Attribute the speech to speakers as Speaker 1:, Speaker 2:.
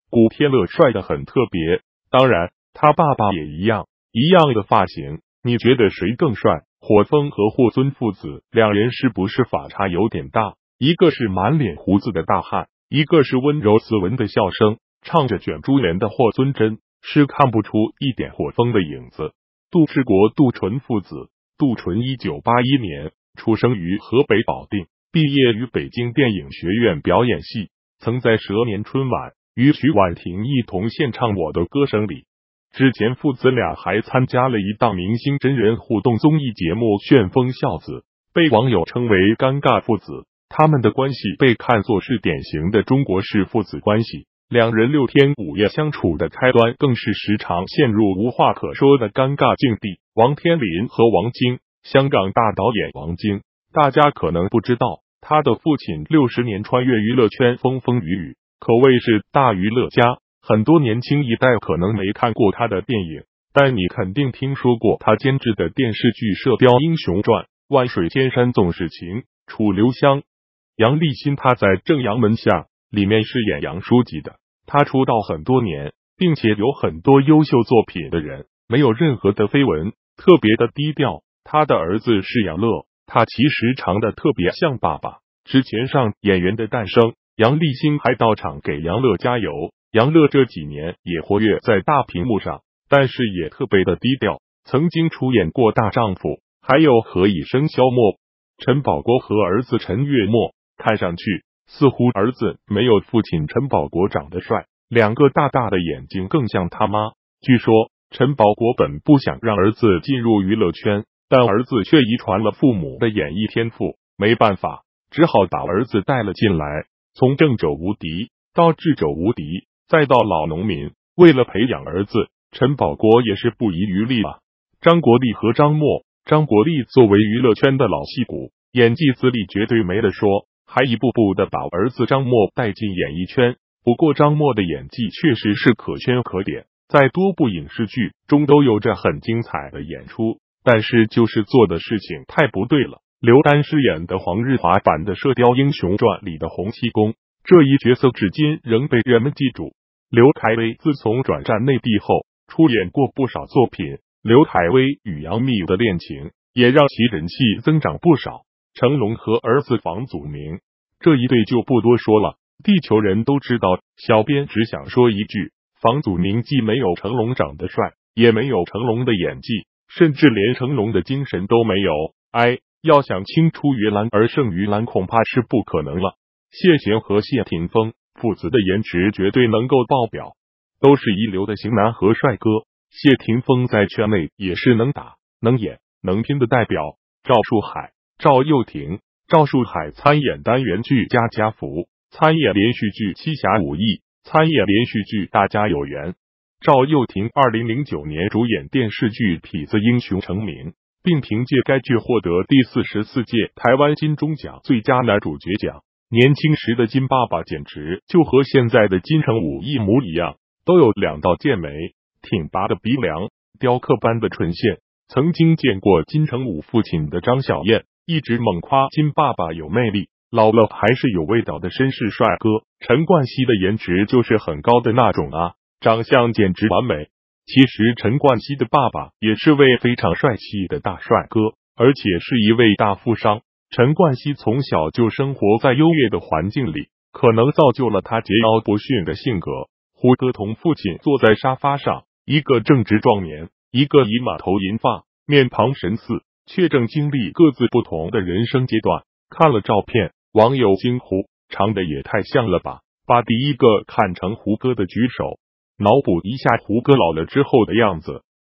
Speaker 1: 古天乐帅得很特别，当然他爸爸也一样的发型。你觉得谁更帅？火风和霍尊父子两人是不是反差有点大？一个是满脸胡子的大汉，一个是温柔斯文的笑声，唱着卷珠帘的霍尊真是看不出一点火风的影子。杜志国、杜淳父子，杜淳1981年出生于河北保定，毕业于北京电影学院表演系，曾在蛇年春晚与许婉婷一同献唱《我的歌声》里。之前父子俩还参加了一档明星真人互动综艺节目《旋风孝子》，被网友称为尴尬父子。他们的关系被看作是典型的中国式父子关系，两人6天5夜相处的开端更是时常陷入无话可说的尴尬境地。王天林和王晶，香港大导演王晶，大家可能不知道，他的父亲60年穿越娱乐圈风风雨雨，可谓是大娱乐家。很多年轻一代可能没看过他的电影，但你肯定听说过他监制的电视剧《射雕英雄传》《万水千山总是情》《楚留香》。杨立新他在《正阳门下》里面饰演杨书记的，他出道很多年，并且有很多优秀作品的人，没有任何的绯闻，特别的低调。他的儿子是杨乐，他其实长得特别像爸爸。之前上《演员的诞生》，杨立新还到场给杨乐加油。杨乐这几年也活跃在大屏幕上，但是也特别的低调，曾经出演过《大丈夫》，还有《何以笙箫默》。陈宝国和儿子陈月默，看上去似乎儿子没有父亲陈宝国长得帅，两个大大的眼睛更像他妈。据说陈宝国本不想让儿子进入娱乐圈，但儿子却遗传了父母的演艺天赋，没办法，只好把儿子带了进来。从正者无敌到智者无敌，再到老农民，为了培养儿子，陈宝国也是不遗余力啊。张国立和张默，张国立作为娱乐圈的老戏骨，演技资历绝对没得说，还一步步的把儿子张默带进演艺圈。不过张默的演技确实是可圈可点，在多部影视剧中都有着很精彩的演出，但是就是做的事情太不对了。刘丹饰演的黄日华版的《射雕英雄传》里的洪七公，这一角色至今仍被人们记住。刘恺威自从转战内地后，出演过不少作品。刘恺威与杨幂的恋情也让其人气增长不少。成龙和儿子房祖名这一对就不多说了，地球人都知道。小编只想说一句，房祖名既没有成龙长得帅，也没有成龙的演技，甚至连成龙的精神都没有。要想青出于蓝而胜于蓝，恐怕是不可能了。谢贤和谢霆锋父子的颜值绝对能够爆表，都是一流的型男和帅哥。谢霆锋在圈内也是能打、能演、能拼的代表。赵树海、赵又廷，赵树海参演单元剧《家家福》，参演连续剧《七侠五义》，参演连续剧《大家有缘》。赵又廷2009年主演电视剧《痞子英雄》成名，并凭借该剧获得第44届台湾金钟奖最佳男主角奖。年轻时的金爸爸简直就和现在的金城武一模一样，都有2道剑眉，挺拔的鼻梁，雕刻般的唇线。曾经见过金城武父亲的张小燕一直猛夸金爸爸有魅力，老了还是有味道的绅士帅哥。陈冠希的颜值就是很高的那种啊，长相简直完美。其实陈冠希的爸爸也是位非常帅气的大帅哥，而且是一位大富商。陈冠希从小就生活在优越的环境里，可能造就了他桀骜不驯的性格。胡歌同父亲坐在沙发上，一个正值壮年，一个已满头银发，面庞神似，却正经历各自不同的人生阶段。看了照片，网友惊呼：长得也太像了吧！把第一个看成胡歌的举手，脑补一下胡歌老了之后的样子，